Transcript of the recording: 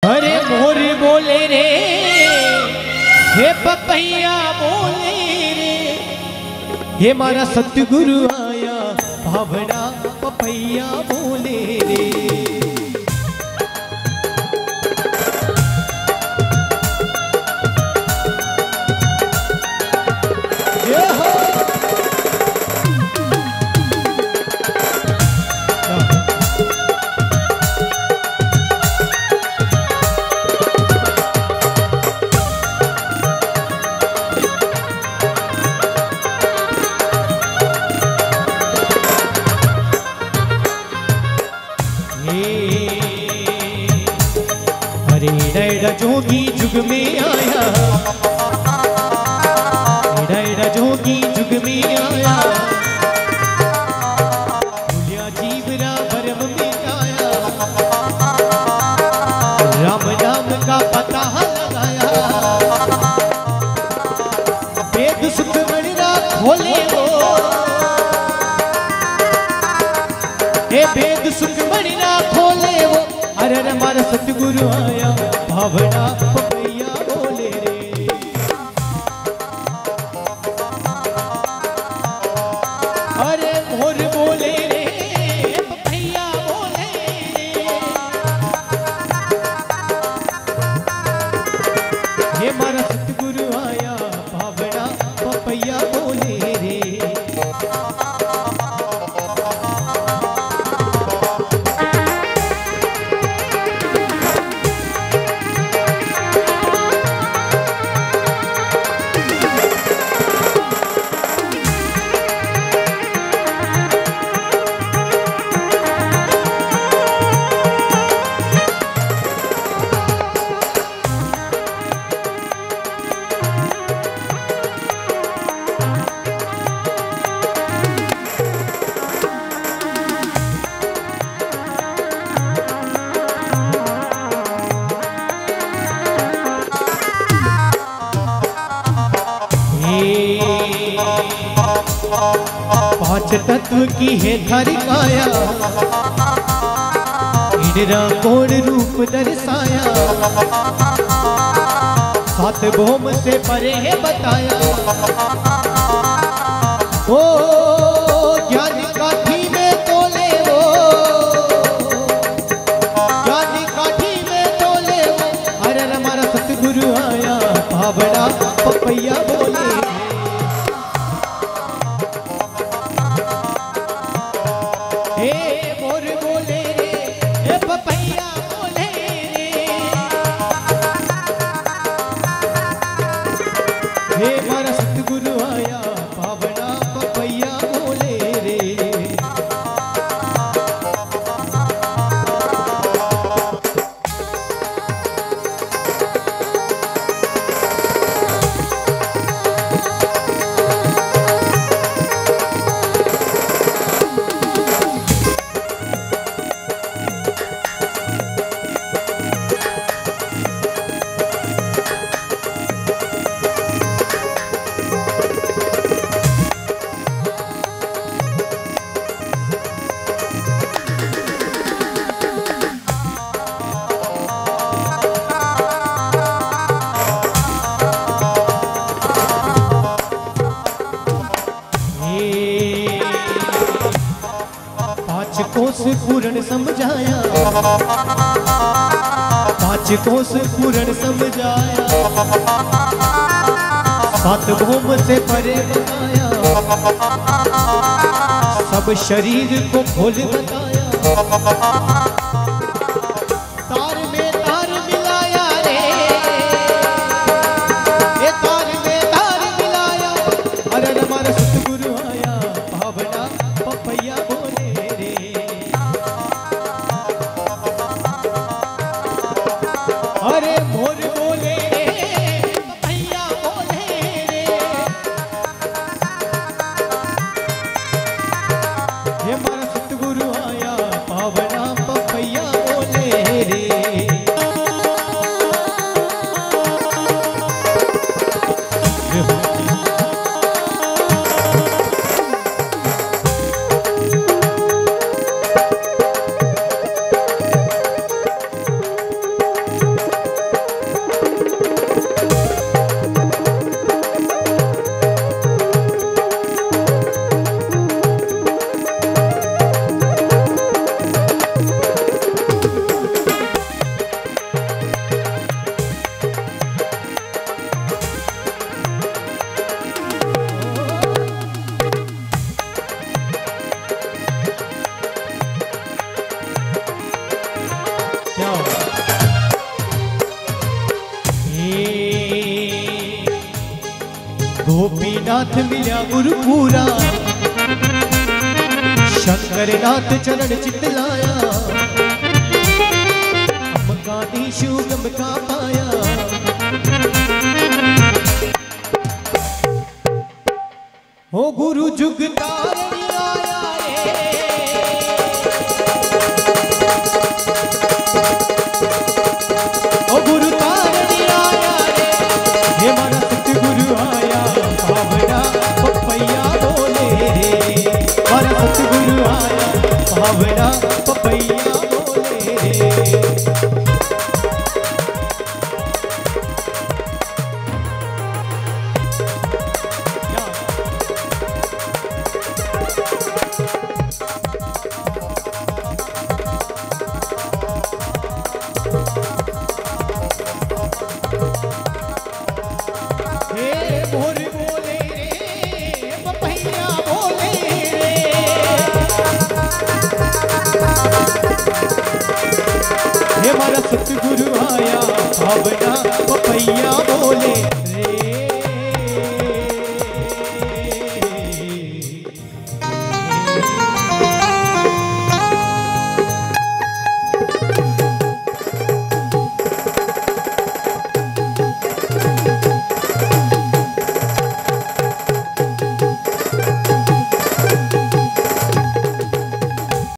अरे मोर बोले रे, हे पपैया बोले रे, हे मारा सतगुरु आया भावड़ा पपैया बोले रे। जोगी जुग में आया, एड़ा जोगी जुग में आया, भूलिया जीवरा भरम में आया, राम नाम का पता लगाया, वेद सुख मणिरा खोले वो, हे वेद सुख मणिरा खोले वो, अरे हमारा सतगुरु आया भावड़ा पपैया बोले रे। अरे मोर बोले रे, पपैया बोले रे, ये मारा सतगुरु आया भावड़ा पपैया बोले रे। पांच तत्व की है थारी काया, इंद्रा कोण रूप दर्शाया, सात भौम से परे है बताया, ओ ज्ञान काठी में तोले वो, ज्ञान काठी में तोले वो, अरे हमारा सतगुरु आया भावड़ा पपैया बोले। हे मारा सतगुरु आया भावड़ा पपैया बोले रे। कोस पूर्ण समझाया, पांच कोस पूर्ण समझाया, सात भौम से परे बताया, सब शरीर को खोल बताया, तार में तार मिलाया रे, ये तार में तार मिलाया, अरे हमारा सतगुरु आया भावड़ा पपैया बोले रे। अरे मोर बोले रे, पपैया बोले रे, ये हमारा सतगुरु आया भावड़ा पपैया नाथ मिल्या गुरुपूरा, शंकर नाथ चरण चित लाया, अमका दीशु गमका पाया। हो गुरु जुग तारणी आया रे, ओ गुरु तारणी आया रे, हे मारा सतगुरु आया भावना पपैया बोले रे, मारा सतगुरु आया भावना पपैया बोले रे। सतगुरु आया भावना पपैया बोले।